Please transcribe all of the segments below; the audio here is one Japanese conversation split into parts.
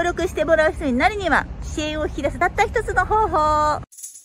力してもらう人になるには、支援を引き出すたった一つの方法。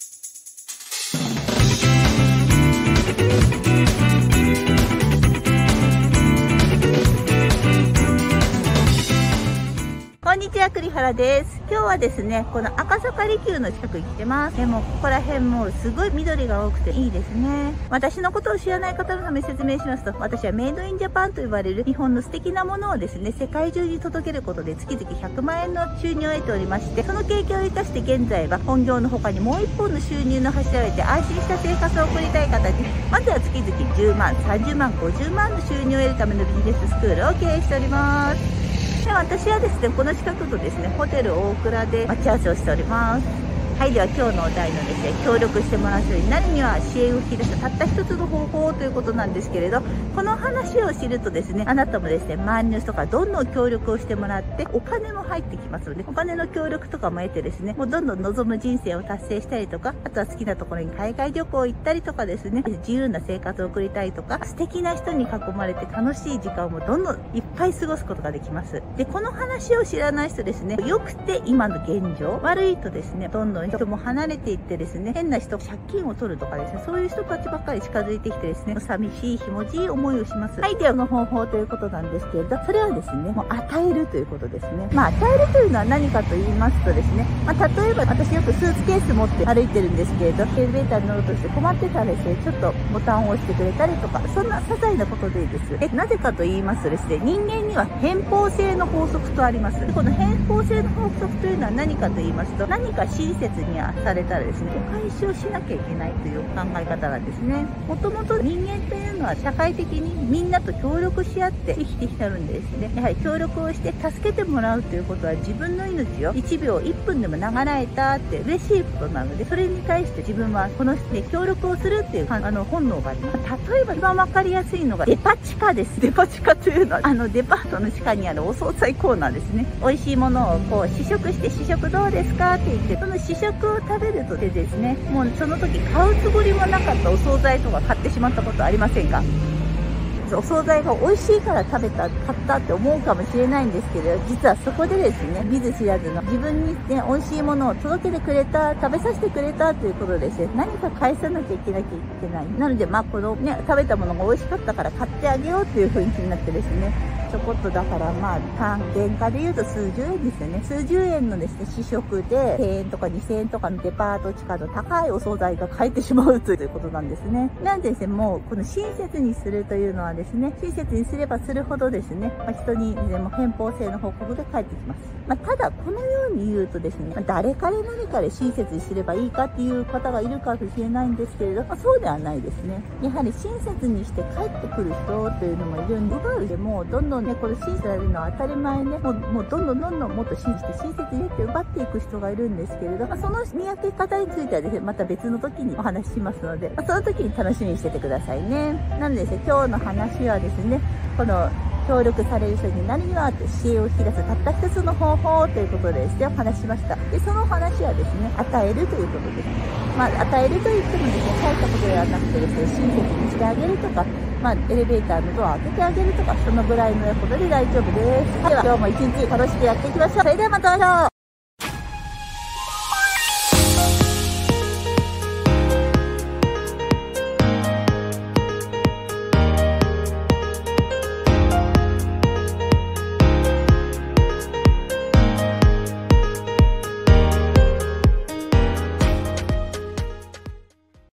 こんにちは、栗原です。今日はですね、この赤坂離宮の近くに来てます。でも、ここら辺もすごい緑が多くていいですね。私のことを知らない方のために説明しますと、私はメイドインジャパンと呼ばれる日本の素敵なものをですね、世界中に届けることで月々100万円の収入を得ておりまして、その経験を生かして現在は本業の他にもう一本の収入の柱を得て安心した生活を送りたい方に、まずは月々10万、30万、50万の収入を得るためのビジネススクールを経営しております。で私はですね、この近くとですね、ホテル大倉で待ち合わせをしております。はい、では今日のお題のですね、協力してもらう人になるには支援を引き出したたった一つの方法ということなんですけれど、この話を知るとですね、あなたもですね、周りの人からどんどん協力をしてもらって、お金も入ってきますので、お金の協力とかも得てですね、もうどんどん望む人生を達成したりとか、あとは好きなところに海外旅行行ったりとかですね、自由な生活を送りたいとか、素敵な人に囲まれて楽しい時間をもどんどんいっぱい過ごすことができます。で、この話を知らない人ですね、良くて今の現状、悪いとですね、どんどん人も離れていってですね、変な人、借金を取るとかですね、そういう人たちばっかり近づいてきてですね、寂しい、ひもじい思いをします。はい、ではの方法ということなんですけれど、それはですね、もう与えるということですね。与えるというのは何かと言いますとですね、例えば私よくスーツケース持って歩いてるんですけれど、エレベーターに乗ろうとして困ってたらですね、ちょっとボタンを押してくれたりとか、そんな些細なことでいいです。なぜかと言いますとですね、人間には偏方性の法則とあります。この偏方性の法則というのは何かと言いますと、何か親切にされたらですね、お返しをしなきゃいけないという考え方なんですね。もともと人間というのは社会的にみんなと協力し合って生きてきてるんですね。やはり協力をして助けてもらうということは自分の命を1秒1分でも長らえたって嬉しいことなので、それに対して自分はこの人に協力をするっていう本能があります。例えば一番わかりやすいのがデパ地下です。デパ地下というのはデパートの地下にあるお惣菜コーナーですね。美味しいものをこう試食して、試食どうですかって言って、その試食を食べるとでですね、もうその時買うつもりもなかったお惣菜とか買ってしまったことありませんか？お惣菜が美味しいから買ったって思うかもしれないんですけど、実はそこでですね、見ず知らずの自分にね、美味しいものを届けてくれた、食べさせてくれたということでですね、何か返さなきゃいけない。なので、このね、食べたものが美味しかったから買ってあげようという雰囲気になってですね、ちょこっとだから原価で言うと数十円ですよね。数十円のですね、試食で1000円とか2000円とかのデパート地下の高いお惣菜が買えてしまうということなんですね。なんでですね、もうこの親切にするというのはですね、親切にすればするほどですね、人にでも偏方性の報告で返ってきます。ただこのように言うとですね、誰彼何彼親切にすればいいかっていう方がいるかもしれないんですけれど、そうではないですね。やはり親切にして帰ってくる人というのもいるんで、奪うでもどんどんね、これ親切されるのは当たり前ね、もうどんどんもっと信じて親切にって奪っていく人がいるんですけれど、その見分け方についてはですね、また別の時にお話ししますので、その時に楽しみにしててくださいね。なのでですね、今日の話はですね、この協力される人になるには支援を引き出すたった一つの方法ということでですね、お話ししました。で、そのお話はですね、与えるということです。与えると言ってもですね、大したことではなくてですね、親切にしてあげるとか、エレベーターのドアを開けてあげるとか、そのぐらいのことで大丈夫です。では、今日も一日楽しくやっていきましょう。それではまた会いましょう。